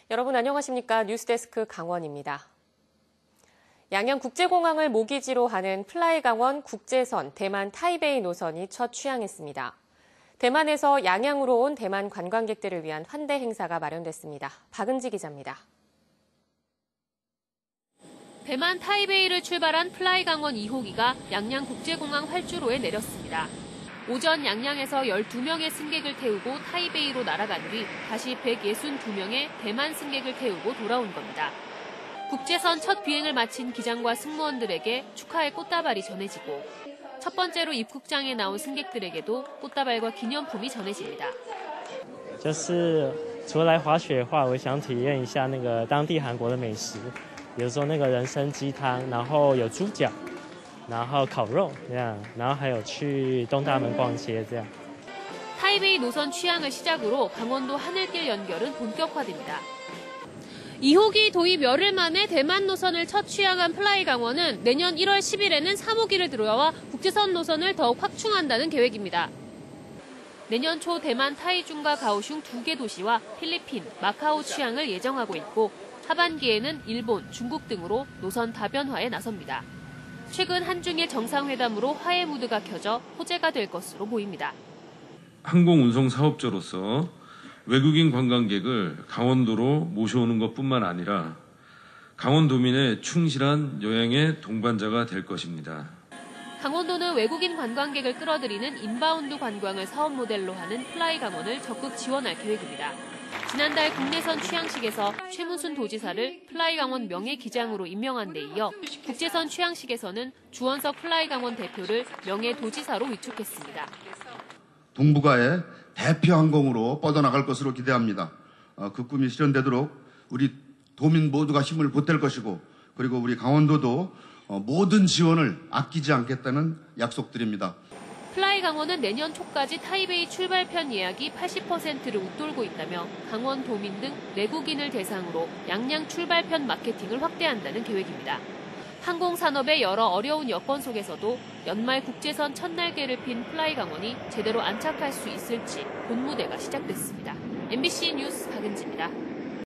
여러분 안녕하십니까? 뉴스데스크 강원입니다. 양양국제공항을 모기지로 하는 플라이 강원 국제선 대만 타이베이 노선이 첫 취항했습니다. 대만에서 양양으로 온 대만 관광객들을 위한 환대 행사가 마련됐습니다. 박은지 기자입니다. 대만 타이베이를 출발한 플라이 강원 2호기가 양양국제공항 활주로에 내렸습니다. 오전 양양에서 12명의 승객을 태우고 타이베이로 날아간 뒤 다시 162명의 대만 승객을 태우고 돌아온 겁니다. 국제선 첫 비행을 마친 기장과 승무원들에게 축하의 꽃다발이 전해지고 첫 번째로 입국장에 나온 승객들에게도 꽃다발과 기념품이 전해집니다. 就是除了来滑雪的话，我想体验一下那个当地韩国的美食，比如说那个人参鸡汤，然后有猪脚。 然后烤肉这样，然后还有去东大门逛街这样。 타이베이 노선 취항을 시작으로 강원도 하늘길 연결은 본격화됩니다. 2호기 도입 열흘 만에 대만 노선을 첫 취항한 플라이 강원은 내년 1월 10일에는 3호기를 들어와 국제선 노선을 더욱 확충한다는 계획입니다. 내년 초 대만 타이중과 가오슝 2개 도시와 필리핀, 마카오 취항을 예정하고 있고 하반기에는 일본, 중국 등으로 노선 다변화에 나섭니다. 최근 한중일 정상회담으로 화해 무드가 켜져 호재가 될 것으로 보입니다. 항공운송 사업자로서 외국인 관광객을 강원도로 모셔오는 것뿐만 아니라 강원도민의 충실한 여행의 동반자가 될 것입니다. 강원도는 외국인 관광객을 끌어들이는 인바운드 관광을 사업 모델로 하는 플라이 강원을 적극 지원할 계획입니다. 지난달 국내선 취항식에서 최문순 도지사를 플라이 강원 명예기장으로 임명한 데 이어 국제선 취항식에서는 주원석 플라이 강원 대표를 명예도지사로 위촉했습니다. 동북아의 대표 항공으로 뻗어나갈 것으로 기대합니다. 그 꿈이 실현되도록 우리 도민 모두가 힘을 보탤 것이고 그리고 우리 강원도도 모든 지원을 아끼지 않겠다는 약속드립니다. 플라이 강원은 내년 초까지 타이베이 출발편 예약이 80%를 웃돌고 있다며 강원도민 등 내국인을 대상으로 양양 출발편 마케팅을 확대한다는 계획입니다. 항공산업의 여러 어려운 여건 속에서도 연말 국제선 첫날개를 핀 플라이 강원이 제대로 안착할 수 있을지 본무대가 시작됐습니다. MBC 뉴스 박은지입니다.